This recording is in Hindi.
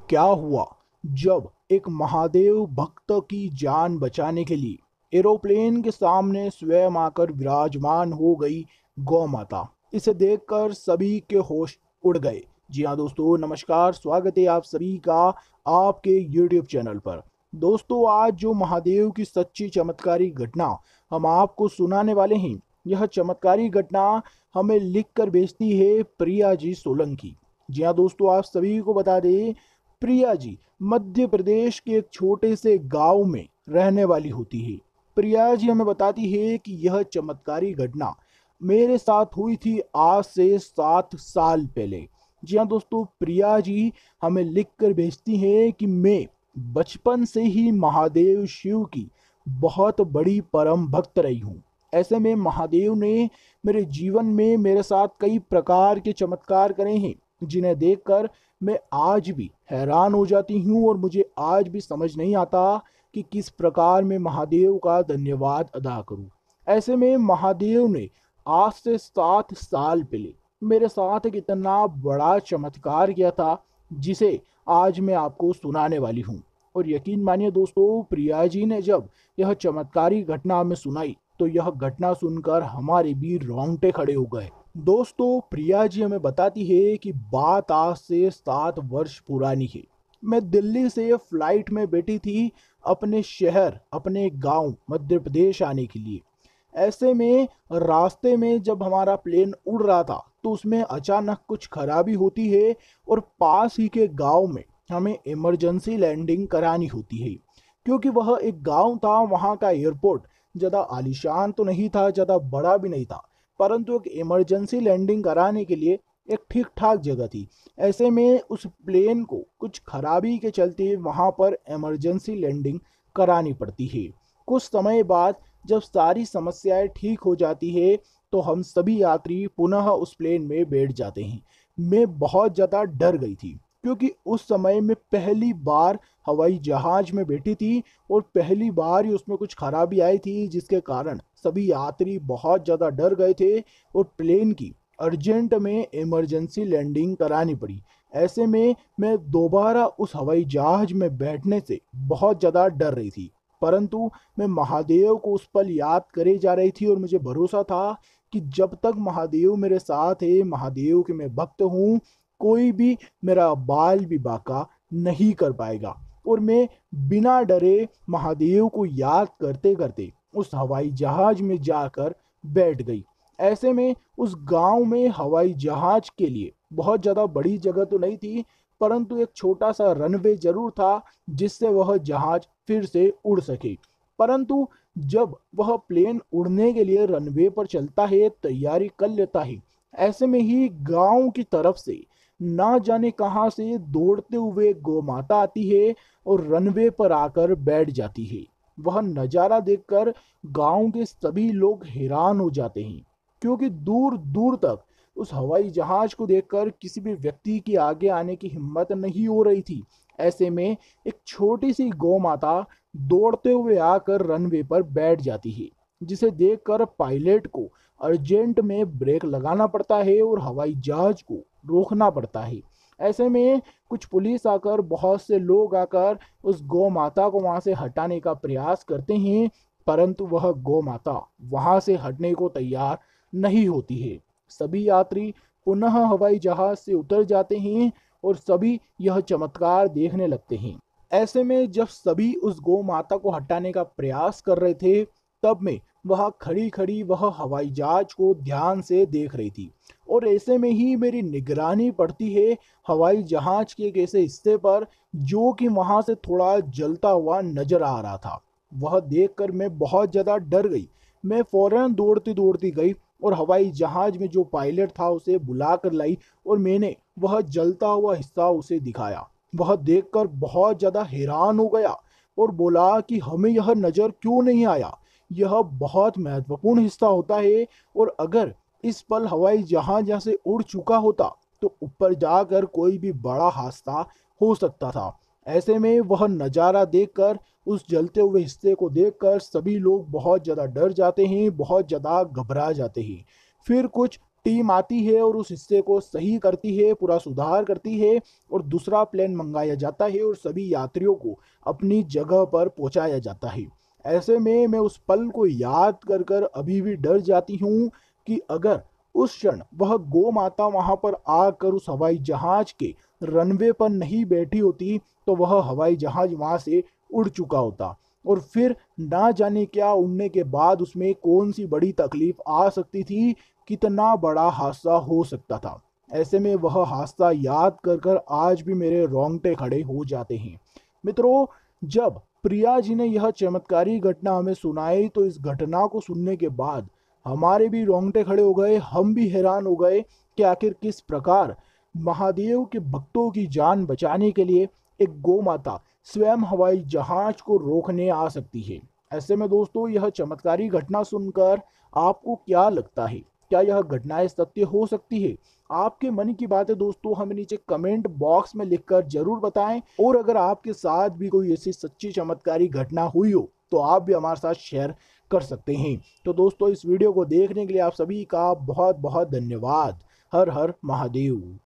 क्या हुआ जब एक महादेव भक्त की जान बचाने के लिए एरोप्लेन के सामने स्वयं आकर विराजमान हो गई गौ माता। इसे देखकर सभी के होश उड़ गए। जी हाँ दोस्तों, नमस्कार, स्वागत है आप सभी का आपके YouTube चैनल पर। दोस्तों, आज जो महादेव की सच्ची चमत्कारी घटना हम आपको सुनाने वाले हैं, यह चमत्कारी घटना हमें लिख कर भेजती है प्रिया जी सोलंकी। जी हाँ दोस्तों, आप सभी को बता दें, प्रिया जी मध्य प्रदेश के एक छोटे से गांव में रहने वाली होती है। प्रिया जी हमें बताती है कि यह चमत्कारी घटना मेरे साथ हुई थी आज से 7 साल पहले। जी हाँ दोस्तों, प्रिया जी हमें लिख कर भेजती हैं कि मैं बचपन से ही महादेव शिव की बहुत बड़ी परम भक्त रही हूँ। ऐसे में महादेव ने मेरे जीवन में मेरे साथ कई प्रकार के चमत्कार करे हैं, जिन्हें देखकर मैं आज भी हैरान हो जाती हूँ और मुझे आज भी समझ नहीं आता कि किस प्रकार मैं महादेव का धन्यवाद अदा करूँ। ऐसे में महादेव ने आज से 7 साल पहले मेरे साथ एक इतना बड़ा चमत्कार किया था, जिसे आज मैं आपको सुनाने वाली हूँ। और यकीन मानिए दोस्तों, प्रिया जी ने जब यह चमत्कारी घटना हमें सुनाई तो यह घटना सुनकर हमारे भी रोंगटे खड़े हो गए। दोस्तों, प्रिया जी हमें बताती है कि बात आज से 7 वर्ष पुरानी है। मैं दिल्ली से फ्लाइट में बैठी थी अपने शहर, अपने गांव मध्य प्रदेश आने के लिए। ऐसे में रास्ते में जब हमारा प्लेन उड़ रहा था तो उसमें अचानक कुछ खराबी होती है और पास ही के गांव में हमें इमरजेंसी लैंडिंग करानी होती है। क्योंकि वह एक गांव था, वहां का एयरपोर्ट ज़्यादा आलीशान तो नहीं था, ज़्यादा बड़ा भी नहीं था, परंतु एक इमरजेंसी लैंडिंग कराने के लिए एक ठीक ठाक जगह थी। ऐसे में उस प्लेन को कुछ खराबी के चलते वहां पर इमरजेंसी लैंडिंग करानी पड़ती है। कुछ समय बाद जब सारी समस्याएं ठीक हो जाती है तो हम सभी यात्री पुनः उस प्लेन में बैठ जाते हैं। मैं बहुत ज़्यादा डर गई थी, क्योंकि उस समय मैं पहली बार हवाई जहाज में बैठी थी और पहली बार ही उसमें कुछ खराबी आई थी, जिसके कारण सभी यात्री बहुत ज़्यादा डर गए थे और प्लेन की अर्जेंट में इमरजेंसी लैंडिंग करानी पड़ी। ऐसे में मैं दोबारा उस हवाई जहाज में बैठने से बहुत ज़्यादा डर रही थी, परंतु मैं महादेव को उस पल याद करे जा रही थी और मुझे भरोसा था कि जब तक महादेव मेरे साथ है, महादेव के मैं भक्त हूँ, कोई भी मेरा बाल भी बाका नहीं कर पाएगा। और मैं बिना डरे महादेव को याद करते करते उस हवाई जहाज में जाकर बैठ गई। ऐसे में उस गांव में हवाई जहाज के लिए बहुत ज़्यादा बड़ी जगह तो नहीं थी, परंतु एक छोटा सा रनवे जरूर था जिससे वह जहाज फिर से उड़ सके। परंतु जब वह प्लेन उड़ने के लिए रनवे पर चलता है, तैयारी कर लेता है, ऐसे में ही गांव की तरफ से ना जाने कहां से दौड़ते हुए गौ माता आती है और रनवे पर आकर बैठ जाती है। वह नज़ारा देखकर गांव के सभी लोग हैरान हो जाते हैं, क्योंकि दूर दूर तक उस हवाई जहाज को देखकर किसी भी व्यक्ति की आगे आने की हिम्मत नहीं हो रही थी। ऐसे में एक छोटी सी गौ माता दौड़ते हुए आकर रनवे पर बैठ जाती है, जिसे देखकर पायलट को अर्जेंट में ब्रेक लगाना पड़ता है और हवाई जहाज को रोकना पड़ता है। ऐसे में कुछ पुलिस आकर, बहुत से लोग आकर उस गौ माता को वहां से हटाने का प्रयास करते हैं, परंतु वह गौ माता वहां से हटने को तैयार नहीं होती है। सभी यात्री पुनः हवाई जहाज से उतर जाते हैं और सभी यह चमत्कार देखने लगते हैं। ऐसे में जब सभी उस गौ माता को हटाने का प्रयास कर रहे थे, तब में वह खड़ी खड़ी वह हवाई जहाज को ध्यान से देख रही थी। और ऐसे में ही मेरी निगरानी पड़ती है हवाई जहाज के एक ऐसे हिस्से पर जो कि वहां से थोड़ा जलता हुआ नजर आ रहा था। वह देखकर मैं बहुत ज्यादा डर गई। मैं फौरन दौड़ती दौड़ती गई और हवाई जहाज में जो पायलट था उसे बुला कर लाई और मैंने वह जलता हुआ हिस्सा उसे दिखाया। वह देखकर बहुत ज्यादा हैरान हो गया और बोला कि हमें यह नजर क्यों नहीं आया, यह बहुत महत्वपूर्ण हिस्सा होता है और अगर इस पल हवाई जहाज यहाँ से उड़ चुका होता तो ऊपर जाकर कोई भी बड़ा हादसा हो सकता था। ऐसे में वह नज़ारा देखकर, उस जलते हुए हिस्से को देखकर सभी लोग बहुत ज़्यादा डर जाते हैं, बहुत ज़्यादा घबरा जाते हैं। फिर कुछ टीम आती है और उस हिस्से को सही करती है, पूरा सुधार करती है और दूसरा प्लेन मंगाया जाता है और सभी यात्रियों को अपनी जगह पर पहुंचाया जाता है। ऐसे में मैं उस पल को याद कर कर अभी भी डर जाती हूँ कि अगर उस क्षण वह गौ माता वहां पर आकर उस हवाई जहाज के रनवे पर नहीं बैठी होती तो वह हवाई जहाज वहां से उड़ चुका होता और फिर ना जाने क्या उड़ने के बाद उसमें कौन सी बड़ी तकलीफ आ सकती थी, कितना बड़ा हादसा हो सकता था। ऐसे में वह हादसा याद कर कर आज भी मेरे रोंगटे खड़े हो जाते हैं। मित्रों, जब प्रिया जी ने यह चमत्कारी घटना हमें सुनाई तो इस घटना को सुनने के बाद हमारे भी रोंगटे खड़े हो गए, हम भी हैरान हो गए कि आखिर किस प्रकार महादेव के भक्तों की जान बचाने के लिए एक गौ माता स्वयं हवाई जहाज को रोकने आ सकती है। ऐसे में दोस्तों, यह चमत्कारी घटना सुनकर आपको क्या लगता है? क्या यह घटनाएं सत्य हो सकती है? आपके मन की बातें दोस्तों हमें नीचे कमेंट बॉक्स में लिखकर जरूर बताएं। और अगर आपके साथ भी कोई ऐसी सच्ची चमत्कारी घटना हुई हो तो आप भी हमारे साथ शेयर कर सकते हैं। तो दोस्तों, इस वीडियो को देखने के लिए आप सभी का बहुत बहुत धन्यवाद। हर हर महादेव।